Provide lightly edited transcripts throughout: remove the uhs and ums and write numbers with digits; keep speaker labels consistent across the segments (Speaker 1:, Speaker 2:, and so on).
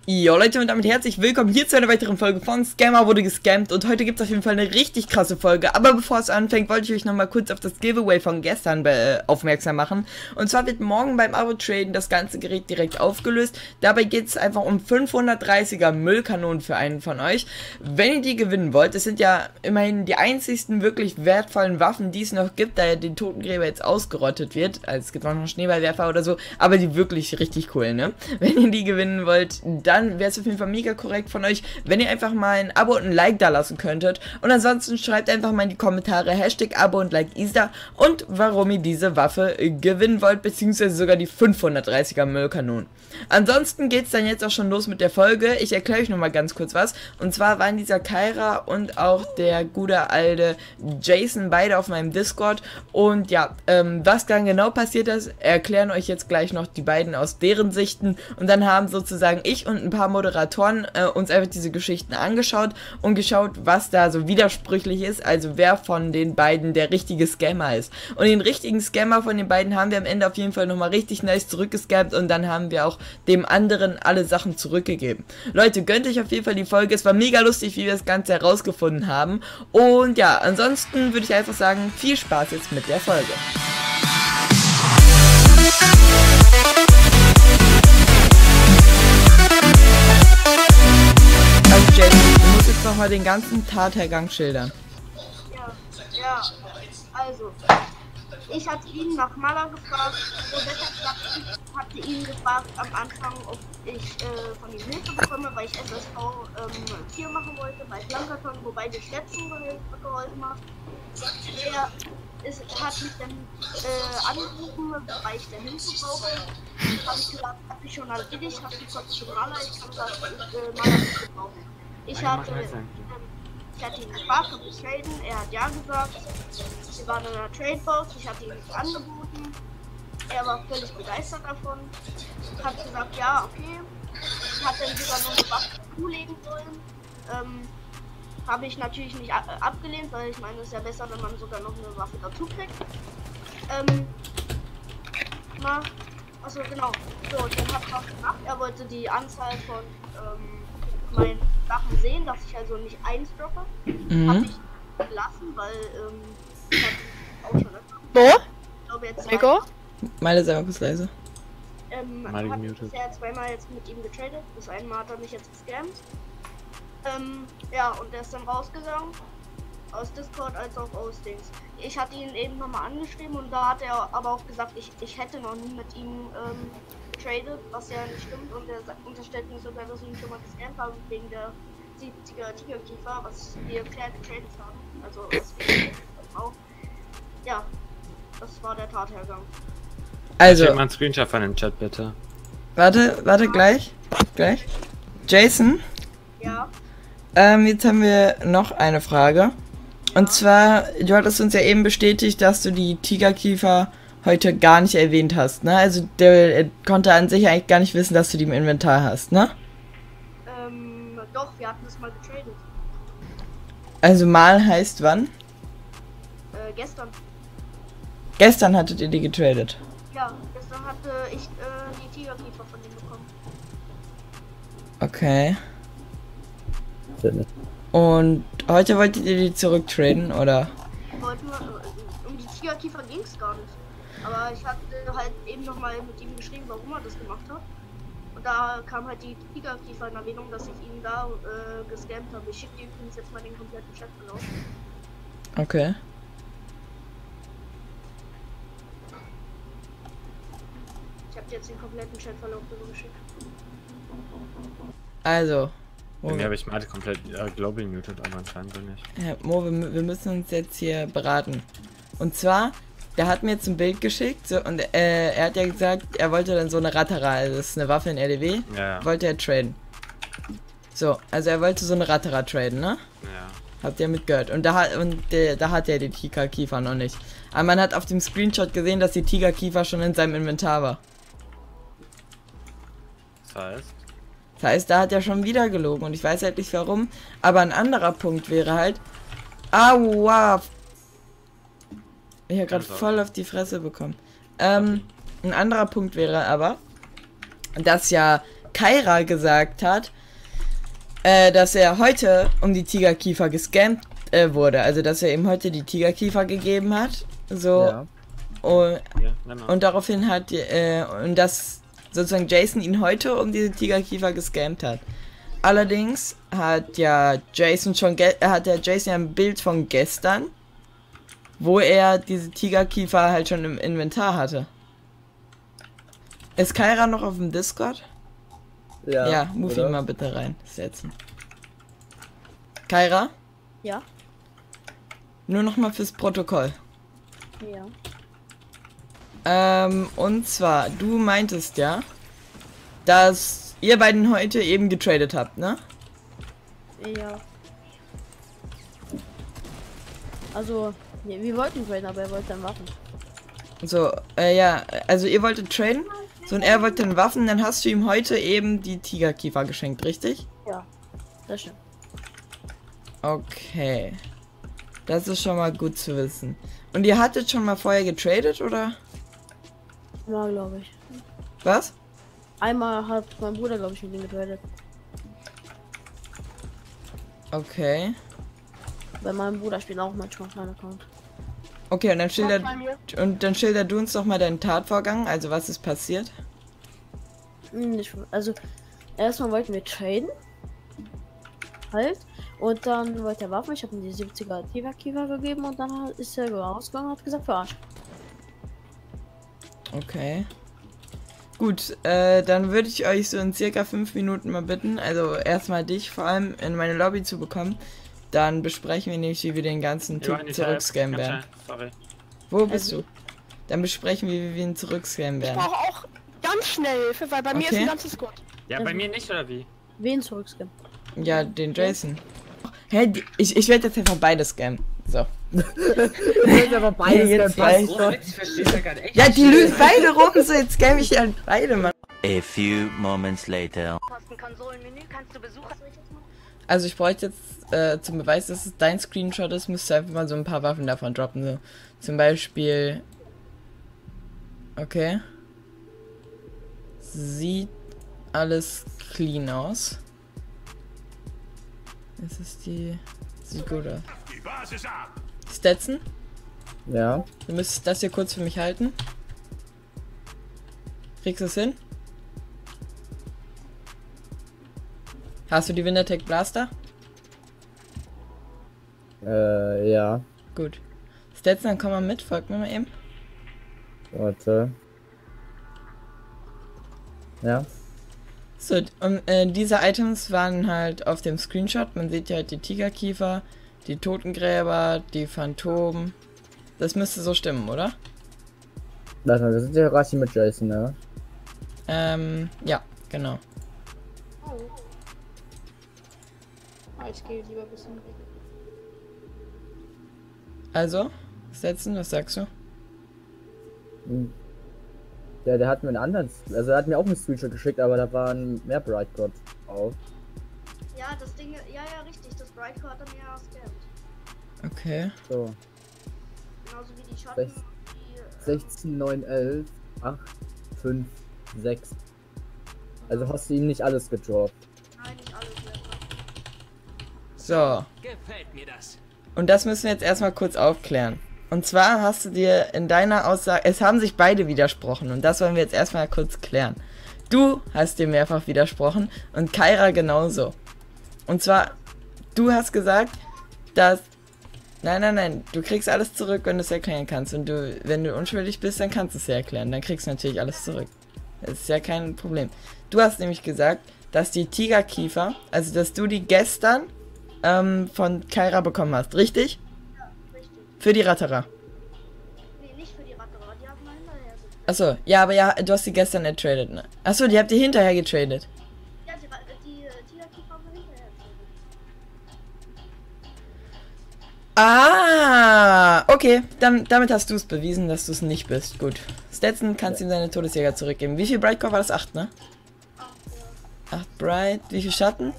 Speaker 1: Jo Leute und damit herzlich willkommen hier zu einer weiteren Folge von Scammer wurde gescammt und heute gibt es auf jeden Fall eine richtig krasse Folge, aber bevor es anfängt, wollte ich euch nochmal kurz auf das Giveaway von gestern aufmerksam machen. Und zwar wird morgen beim Abo-Traden das ganze Gerät direkt aufgelöst, dabei geht es einfach um 530er Müllkanonen für einen von euch. Wenn ihr die gewinnen wollt, es sind ja immerhin die einzigsten wirklich wertvollen Waffen, die es noch gibt, da ja den Totengräber jetzt ausgerottet wird, also es gibt auch noch Schneeballwerfer oder so, aber die wirklich richtig cool, ne? Wenn ihr die gewinnen wollt, dann wäre es auf jeden Fall mega korrekt von euch, wenn ihr einfach mal ein Abo und ein Like da lassen könntet. Und ansonsten schreibt einfach mal in die Kommentare Hashtag Abo und Like Isda und warum ihr diese Waffe gewinnen wollt, beziehungsweise sogar die 530er Müllkanonen. Ansonsten geht es dann jetzt auch schon los mit der Folge. Ich erkläre euch nochmal ganz kurz was. Und zwar waren dieser Kyra und auch der gute alte Jason beide auf meinem Discord. Und ja, was dann genau passiert ist, erklären euch jetzt gleich noch die beiden aus deren Sichten. Und dann haben sozusagen ich und ein paar Moderatoren uns einfach diese Geschichten angeschaut und geschaut, was da so widersprüchlich ist. Also wer von den beiden der richtige Scammer ist. Und den richtigen Scammer von den beiden haben wir am Ende auf jeden Fall nochmal richtig nice zurückgescampt. Und dann haben wir auch dem anderen alle Sachen zurückgegeben. Leute, gönnt euch auf jeden Fall die Folge. Es war mega lustig, wie wir das Ganze herausgefunden haben. Und ja, ansonsten würde ich einfach sagen, viel Spaß jetzt mit der Folge. Also Jason, du musst jetzt nochmal den ganzen Tathergang schildern.
Speaker 2: Ja, also, ich hatte ihn nach Maler gefragt, hatte ihn gefragt am Anfang, ob ich von ihm Hilfe bekomme, weil ich SSV 4 machen wollte bei Flankerton, wobei die letzten geholfen hat. Er hat mich dann angerufen, weil ich der Hilfe brauche. Habe ich gesagt, hab ich schon erledigt, hast du trotzdem Maler, ich kann das Maler nicht gebrauchen. Ich hatte ihn gefragt, ob wir traden, er hat ja gesagt. Wir waren in einer Trade-Box, ich hatte ihn nicht angeboten. Er war völlig begeistert davon. Hat gesagt, ja, okay. Hat dann sogar noch eine Waffe zulegen wollen. Habe ich natürlich nicht abgelehnt, weil ich meine, es ist ja besser, wenn man sogar noch eine Waffe dazu kriegt. Also genau. So, dann hat er was gemacht. Er wollte die Anzahl von meinen Sachen sehen, dass ich also nicht eins droppe. Habe ich gelassen, weil ich hatte auch schon öfter. Ich glaube jetzt
Speaker 1: Meine sei mal kurz leise.
Speaker 2: Hat bisher zweimal jetzt mit ihm getradet. Das einmal hat er mich jetzt gescammt. Ja, und er ist dann rausgegangen. Aus Discord als auch aus Dings. Ich hatte ihn eben nochmal angeschrieben und da hat er aber auch gesagt, ich hätte noch nie mit ihm getradet, was ja nicht stimmt, und er unterstellt mir sogar, dass ich ihn schon mal gescammt habe wegen der 70er Tigerkiefer, was wir getradet haben. Also was wir auch. Ja, das war der Tathergang.
Speaker 1: Also,
Speaker 3: schick mal einen Screenshot von dem Chat, bitte.
Speaker 1: Warte, gleich. Jason?
Speaker 2: Ja.
Speaker 1: Jetzt haben wir noch eine Frage. Und zwar, du hattest uns ja eben bestätigt, dass du die Tigerkiefer heute gar nicht erwähnt hast, ne? Also der konnte an sich eigentlich gar nicht wissen, dass du die im Inventar hast, ne?
Speaker 2: Doch, wir hatten das mal getradet.
Speaker 1: Also mal heißt wann?
Speaker 2: Gestern.
Speaker 1: Gestern hattet ihr die getradet.
Speaker 2: Ja, gestern hatte ich die Tigerkiefer von ihm bekommen.
Speaker 1: Okay. Und heute wolltet ihr die zurücktraden, oder?
Speaker 2: Wollten wir, um die Tigerkiefer ging es gar nicht. Aber ich hatte halt eben nochmal mit ihm geschrieben, warum er das gemacht hat. Und da kam halt die Tigerkiefer in Erwähnung, dass ich ihn da gescammt habe. Ich schicke dir übrigens jetzt mal den kompletten Chatverlauf.
Speaker 1: Okay.
Speaker 2: Ich habe dir jetzt den kompletten Chatverlauf geschickt.
Speaker 1: Also.
Speaker 3: Bei mir habe ich mal komplett Global muted, aber anscheinend so nicht.
Speaker 1: Ja, Mo, wir müssen uns jetzt hier beraten. Und zwar, der hat mir jetzt ein Bild geschickt so, und er hat ja gesagt, er wollte dann so eine Ratara, also das ist eine Waffe in LDW,
Speaker 3: Ja.
Speaker 1: wollte er traden. So, also er wollte so eine Ratara traden, ne?
Speaker 3: Ja.
Speaker 1: Habt ihr mitgehört? Und da hat er die Tigerkiefer noch nicht. Aber man hat auf dem Screenshot gesehen, dass die Tigerkiefer schon in seinem Inventar war. Das heißt, da hat er schon wieder gelogen und ich weiß halt nicht warum. Aber ein anderer Punkt wäre halt... Aua! Ich habe gerade voll auf die Fresse bekommen. Ein anderer Punkt wäre aber, dass ja Kaira gesagt hat, dass er heute um die Tigerkiefer gescampt wurde. Also, dass er ihm heute die Tigerkiefer gegeben hat. So.
Speaker 4: Ja.
Speaker 1: Und,
Speaker 3: Ja, genau.
Speaker 1: und daraufhin hat, und dass sozusagen Jason ihn heute um diese Tigerkiefer gescampt hat. Allerdings hat ja Jason ja ein Bild von gestern, wo er diese Tigerkiefer halt schon im Inventar hatte. Ist Kaira noch auf dem Discord? Ja, move ihn mal bitte reinsetzen. Kaira?
Speaker 2: Ja.
Speaker 1: Nur noch mal fürs Protokoll.
Speaker 2: Ja.
Speaker 1: Und zwar, du meintest ja, dass ihr beiden heute eben getradet habt, ne?
Speaker 2: Ja. Also, wir wollten traden, aber er wollte dann Waffen.
Speaker 1: So, ja, also ihr wolltet traden, so und er wollte dann Waffen, dann hast du ihm heute eben die Tigerkiefer geschenkt, richtig?
Speaker 2: Ja, das stimmt.
Speaker 1: Okay. Das ist schon mal gut zu wissen. Und ihr hattet schon mal vorher getradet, oder?
Speaker 2: Ja, glaube ich.
Speaker 1: Was?
Speaker 2: Einmal hat mein Bruder, glaube ich, mit ihm getradet.
Speaker 1: Okay.
Speaker 2: Bei meinem Bruder spielt auch manchmal auf meinem Account.
Speaker 1: Okay, und dann schilder du uns doch mal deinen Tatvorgang, also was ist passiert?
Speaker 2: Nicht, also, erstmal wollten wir traden. Halt. Und dann wollte er Waffen. Ich habe ihm die 70er Tigerkiefer gegeben und dann ist er rausgegangen und hat gesagt, verarscht.
Speaker 1: Okay. Gut, dann würde ich euch so in circa 5 Minuten mal bitten, also erstmal dich vor allem in meine Lobby zu bekommen. Dann besprechen wir nämlich, wie wir den ganzen Typ zurückscannen werden.
Speaker 3: Sorry.
Speaker 1: Wo bist du? Dann besprechen wir, wie wir ihn zurückscannen
Speaker 5: Ich
Speaker 1: werden.
Speaker 5: brauche auch ganz schnell Hilfe, weil bei mir ist
Speaker 1: Okay.
Speaker 5: ein ganzes Squad.
Speaker 3: Ja, bei mir nicht, oder wie?
Speaker 2: Wen zurückscannen?
Speaker 1: Ja, den Jason. Hä, ich werde jetzt einfach beide scammen. So.
Speaker 4: Ich aber beides
Speaker 1: jetzt
Speaker 4: dann
Speaker 1: reicht's.
Speaker 4: passt.
Speaker 3: Ich verstehe ja gar nicht.
Speaker 1: Ja, die lügen beide rum, so jetzt scam ich halt beide, Mann.
Speaker 6: A few moments later.
Speaker 7: Konsolenmenü kannst du Besucher.
Speaker 1: Also ich bräuchte jetzt zum Beweis, dass es dein Screenshot ist, müsst ihr einfach mal so ein paar Waffen davon droppen. So. Zum Beispiel. Okay. Sieht alles clean aus. Das ist die. Sieht gut aus. Stetson?
Speaker 4: Ja.
Speaker 1: Du müsstest das hier kurz für mich halten. Kriegst du es hin? Hast du die Wintertech Blaster?
Speaker 4: Ja.
Speaker 1: Gut. Stetson, dann komm mal mit, folgt mir mal eben.
Speaker 4: Warte. Ja.
Speaker 1: So, und diese Items waren halt auf dem Screenshot. Man sieht ja halt die Tigerkiefer, die Totengräber, die Phantomen. Das müsste so stimmen, oder?
Speaker 4: Warte mal, wir sind ja Rashi mit Jason, ne?
Speaker 1: Ja, genau.
Speaker 2: Ich gehe lieber ein bisschen weg.
Speaker 1: Also, Stetson, was sagst du?
Speaker 4: Hm. Ja, der hat mir einen anderen, also er hat mir auch einen Screenshot geschickt, aber da waren mehr Brightcode auf.
Speaker 2: Ja, das Ding, ja, richtig, das Brightcore hat er mir gescannt.
Speaker 1: Okay.
Speaker 4: So.
Speaker 2: Genauso wie die Schatten.
Speaker 4: 16, 9, 11, 8, 5, 6. Also hast du ihm nicht alles gedroppt.
Speaker 2: Nein, nicht alles mehr.
Speaker 1: So.
Speaker 6: Gefällt mir das.
Speaker 1: Und das müssen wir jetzt erstmal kurz aufklären. Und zwar hast du dir in deiner Aussage, es haben sich beide widersprochen und das wollen wir jetzt erstmal kurz klären. Du hast dir mehrfach widersprochen und Kaira genauso. Und zwar, du hast gesagt, dass... Nein, du kriegst alles zurück, wenn du es erklären kannst. Und wenn du unschuldig bist, dann kannst du es ja erklären. Dann kriegst du natürlich alles zurück. Das ist ja kein Problem. Du hast nämlich gesagt, dass die Tigerkiefer, also dass du die gestern von Kaira bekommen hast, richtig?
Speaker 2: Ja, richtig.
Speaker 1: Für die Ratterer.
Speaker 2: Nee, nicht für die Ratterer, die haben wir hinterher.
Speaker 1: Achso, ja, aber ja, du hast die gestern ertradet, ne? Achso, die habt ihr hinterher getradet.
Speaker 2: Ja, die Tigerkiefer haben wir hinterher.
Speaker 1: Ah, okay. Damit hast du es bewiesen, dass du es nicht bist. Gut. Stetson kannst ihm seine Todesjäger zurückgeben. Wie viel Brightcore war das? 8, ne? 8 Bright. Wie viel Schatten?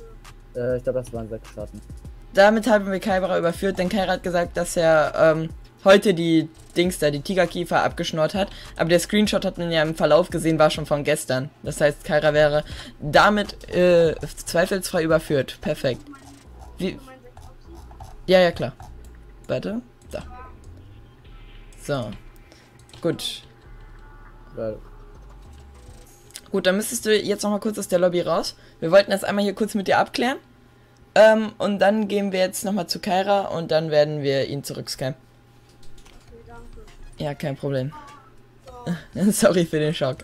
Speaker 4: Ich glaube, das waren 6 Schatten.
Speaker 1: Damit haben wir Kaira überführt, denn Kaira hat gesagt, dass er heute die Dings da, die Tigerkiefer abgeschnort hat. Aber der Screenshot hat man ja im Verlauf gesehen, war schon von gestern. Das heißt, Kyra wäre damit zweifelsfrei überführt. Perfekt. Wie? Ja, ja, klar. Warte. Da. So. Gut.
Speaker 4: Geil.
Speaker 1: Gut, dann müsstest du jetzt noch mal kurz aus der Lobby raus. Wir wollten das einmal hier kurz mit dir abklären. Und dann gehen wir jetzt noch mal zu Kyra und dann werden wir ihn zurückscannen.
Speaker 2: Okay, danke.
Speaker 1: Ja, kein Problem. Sorry für den Schock.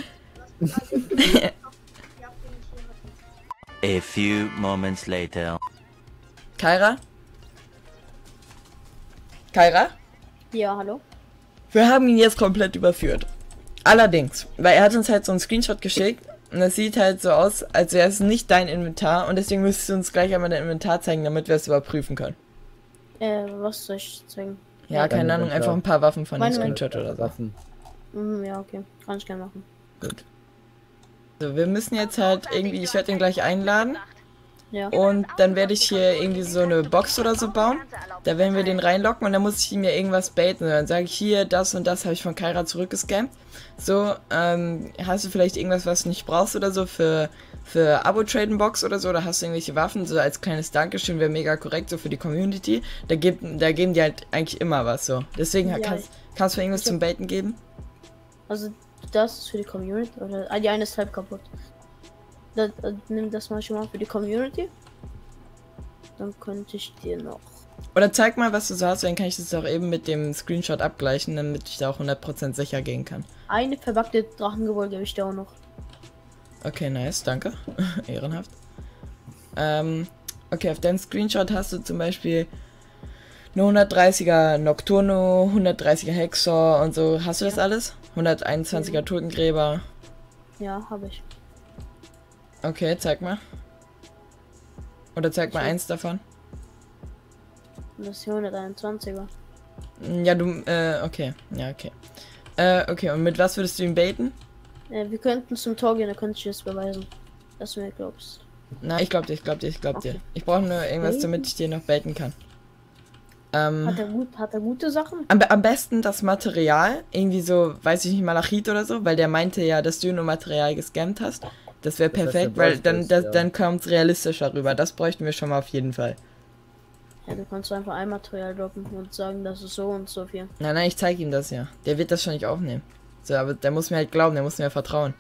Speaker 6: A few moments later.
Speaker 1: Kyra? Kyra?
Speaker 5: Ja, hallo?
Speaker 1: Wir haben ihn jetzt komplett überführt. Allerdings, weil er hat uns halt so einen Screenshot geschickt und das sieht halt so aus, als wäre es nicht dein Inventar und deswegen müsstest du uns gleich einmal dein Inventar zeigen, damit wir es überprüfen können.
Speaker 5: Was soll ich zeigen?
Speaker 1: Ja,
Speaker 4: dein
Speaker 1: keine Ahnung,
Speaker 4: Inventar.
Speaker 1: einfach ein paar Waffen von dem
Speaker 5: Meine
Speaker 1: Screenshot oder so.
Speaker 4: Waffen.
Speaker 5: Ja, okay. Kann ich gerne machen.
Speaker 1: Gut. So, wir müssen jetzt halt irgendwie, ich werde ihn gleich einladen
Speaker 5: Ja.
Speaker 1: und dann werde ich hier irgendwie so eine Box oder so bauen. Da werden wir den reinlocken und dann muss ich ihm ja irgendwas baiten. Und dann sage ich hier, das und das habe ich von Kyra zurückgescampt. So, hast du vielleicht irgendwas, was du nicht brauchst oder so für Abo-Traden-Box oder so? Oder hast du irgendwelche Waffen? So als kleines Dankeschön wäre mega korrekt, so für die Community. Da geben die halt eigentlich immer was so. Deswegen
Speaker 5: Ja,
Speaker 1: kannst du mir irgendwas zum Baiten geben?
Speaker 5: Also, das ist für die Community. Oder die eine ist halb kaputt. Nimm das mal schon mal für die Community. Dann könnte ich dir noch.
Speaker 1: Oder zeig mal, was du so hast, dann kann ich das auch eben mit dem Screenshot abgleichen, damit ich da auch 100% sicher gehen kann.
Speaker 5: Eine verpackte Drachengebäude gebe ich dir auch noch.
Speaker 1: Okay, nice, danke. Ehrenhaft. Okay, auf deinem Screenshot hast du zum Beispiel eine 130er Nocturno, 130er Hexor und so. Hast du das alles? 121er Totengräber.
Speaker 5: Ja, habe ich.
Speaker 1: Okay, zeig mal. Oder zeig mal eins davon.
Speaker 5: Das ist die 121er.
Speaker 1: Ja, okay. Ja, okay. Okay, und mit was würdest du ihn baiten?
Speaker 5: Wir könnten zum Tor gehen, da könnte ich es beweisen. Dass du mir glaubst.
Speaker 1: Na, ich glaub dir.
Speaker 5: Okay.
Speaker 1: Ich brauche nur irgendwas, damit ich dir noch baiten kann.
Speaker 5: Hat er gute Sachen?
Speaker 1: Am besten das Material, irgendwie so, weiß ich nicht, Malachit oder so, weil der meinte ja, dass du nur Material gescammt hast. Das wäre
Speaker 4: Das heißt,
Speaker 1: perfekt,
Speaker 4: der
Speaker 1: weil
Speaker 4: bräuchte es, ja.
Speaker 1: dann kommt es realistischer rüber. Das bräuchten wir schon mal auf jeden Fall.
Speaker 5: Ja, du kannst einfach ein Material droppen und sagen, das ist so und so viel.
Speaker 1: Nein, ich zeige ihm das ja. Der wird das schon nicht aufnehmen. So, aber der muss mir halt glauben, der muss mir vertrauen.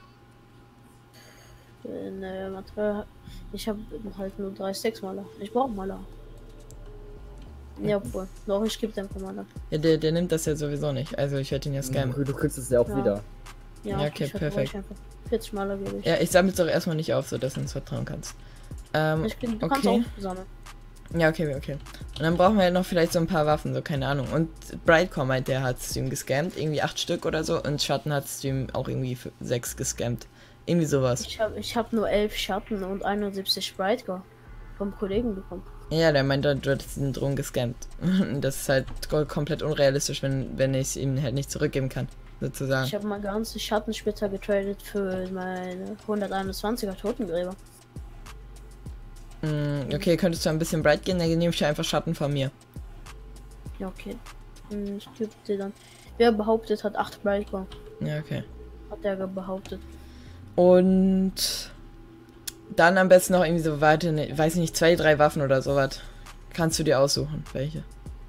Speaker 5: Ne, Material. Ich habe halt nur 3 Stacks Maler. Ich brauche Maler. Ja, obwohl. Doch, ich gebe dem Maler.
Speaker 1: Ja, der nimmt das ja sowieso nicht. Also ich werde ihn ja scammen.
Speaker 4: Du kriegst es ja auch
Speaker 5: Ja.
Speaker 4: wieder.
Speaker 1: Ja, okay,
Speaker 5: ich
Speaker 1: perfekt.
Speaker 5: einfach 40 Maler gebe ich.
Speaker 1: Ja, ich sammle es doch erstmal nicht auf, so dass du uns vertrauen kannst.
Speaker 5: Du kannst
Speaker 1: okay.
Speaker 5: auch sammeln.
Speaker 1: Ja, okay. Und dann brauchen wir halt noch vielleicht so ein paar Waffen, so keine Ahnung. Und Brightcore meint, der hat Stream gescammt, irgendwie 8 Stück oder so. Und Schatten hat Stream auch irgendwie 6 gescammt. Irgendwie sowas.
Speaker 5: Ich hab nur 11 Schatten und 71 Sprite vom Kollegen bekommen.
Speaker 1: Ja, der meint, du hättest den Drohnen gescammt. Das ist halt komplett unrealistisch, wenn ich es ihm halt nicht zurückgeben kann, sozusagen.
Speaker 5: Ich habe mal ganze Schattensplitter getradet für meine 121er Totengräber.
Speaker 1: Okay, könntest du ein bisschen bright gehen, dann nehme ich einfach Schatten von mir.
Speaker 5: Ja, okay. Ich gebe dir dann. Wer behauptet, hat 8 Brightcore.
Speaker 1: Ja, okay.
Speaker 5: Hat er behauptet.
Speaker 1: Und dann am besten noch irgendwie so weiter, weiß ich nicht, 2, 3 Waffen oder sowas. Kannst du dir aussuchen, welche.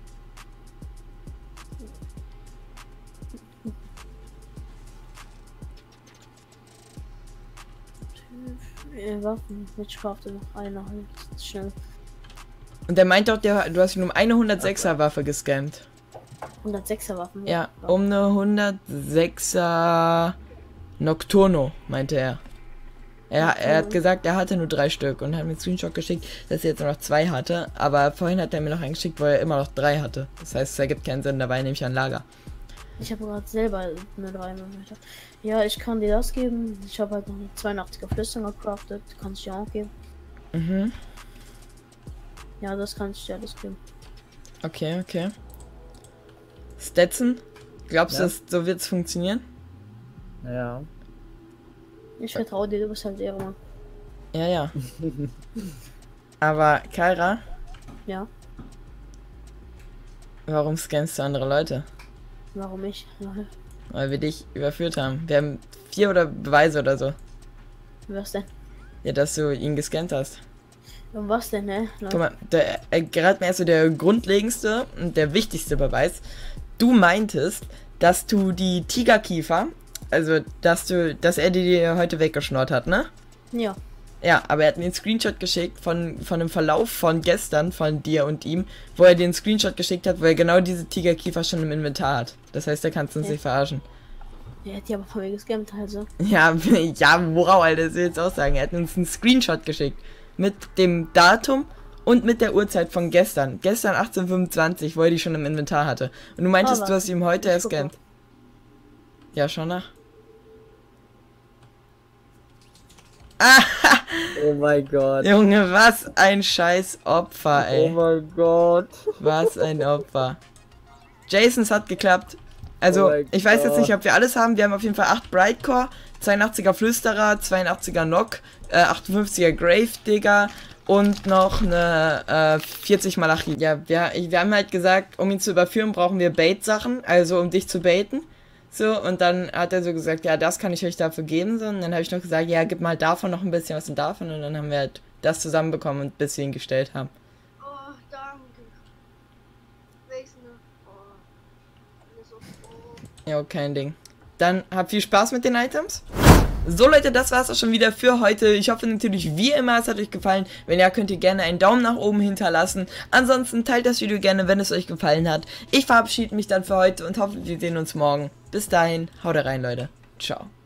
Speaker 5: Waffen. Ich brauchte noch eine halt schnell.
Speaker 1: Und der meint doch, du hast ihn um eine 106er Waffe gescammt.
Speaker 5: 106er Waffen.
Speaker 1: Ja, um eine 106er Nocturno, meinte er. Er hat gesagt, er hatte nur 3 Stück und hat mir einen Screenshot geschickt, dass er jetzt nur noch 2 hatte. Aber vorhin hat er mir noch einen geschickt, wo er immer noch 3 hatte. Das heißt, es ergibt keinen Sinn, dabei nehme ich ein Lager.
Speaker 5: Ich habe gerade selber eine 3 Millimeter. Ja, ich kann dir das geben. Ich habe halt noch eine 82er Flüsterung gecraftet. Kann ich dir auch geben.
Speaker 1: Mhm.
Speaker 5: Ja, das kann ich dir alles geben.
Speaker 1: Okay. Stetson? Glaubst du,
Speaker 4: Ja.
Speaker 1: so wird es funktionieren?
Speaker 4: Ja.
Speaker 5: Ich vertraue dir, du bist halt Ehrenmann.
Speaker 1: Ja. Aber Kyra,
Speaker 5: Ja.
Speaker 1: Warum scannst du andere Leute?
Speaker 5: Warum ich?
Speaker 1: Weil wir dich überführt haben. Wir haben 4 oder Beweise oder so.
Speaker 5: Was denn?
Speaker 1: Ja, dass du ihn gescannt hast.
Speaker 5: Und was denn, ne?
Speaker 1: Guck mal, gerade mir erst so der grundlegendste und der wichtigste Beweis. Du meintest, dass du die Tigerkiefer, also dass er dir heute weggeschnurrt hat, ne?
Speaker 5: Ja.
Speaker 1: Ja, aber er hat mir einen Screenshot geschickt von dem Verlauf von gestern von dir und ihm, wo er dir einen Screenshot geschickt hat, wo er genau diese Tigerkiefer schon im Inventar hat. Das heißt, er kannst uns nicht verarschen.
Speaker 5: Er hat die aber von mir gescammt, also.
Speaker 1: Ja, ja, worauf, Alter, das will ich jetzt auch sagen. Er hat uns einen Screenshot geschickt mit dem Datum und mit der Uhrzeit von gestern. Gestern 18:25, wo er die schon im Inventar hatte. Und du meintest, du hast ihm heute erst gescannt. Ja, schau nach. Ah,
Speaker 4: Oh mein Gott.
Speaker 1: Junge, was ein scheiß Opfer, ey.
Speaker 4: Oh mein Gott.
Speaker 1: Was ein Opfer. Jasons hat geklappt. Also,
Speaker 4: Oh mein
Speaker 1: ich weiß jetzt
Speaker 4: Gott.
Speaker 1: nicht, ob wir alles haben. Wir haben auf jeden Fall 8 Brightcore, 82er Flüsterer, 82er Nock, 58er Gravedigger und noch eine 40 Malachi. Ja, wir haben halt gesagt, um ihn zu überführen, brauchen wir Bait-Sachen, also um dich zu baiten. So, und dann hat er so gesagt, ja, das kann ich euch dafür geben. So, und dann habe ich noch gesagt, ja, gib mal davon noch ein bisschen was und davon. Und dann haben wir halt das zusammenbekommen und bis wir ihn gestellt haben.
Speaker 2: Oh, danke. Welches ne? Oh. Alles auf. Oh.
Speaker 1: Ja, kein Ding. Dann habt viel Spaß mit den Items. So Leute, das war's auch schon wieder für heute. Ich hoffe natürlich wie immer, es hat euch gefallen. Wenn ja, könnt ihr gerne einen Daumen nach oben hinterlassen. Ansonsten teilt das Video gerne, wenn es euch gefallen hat. Ich verabschiede mich dann für heute und hoffe, wir sehen uns morgen. Bis dahin, haut rein Leute. Ciao.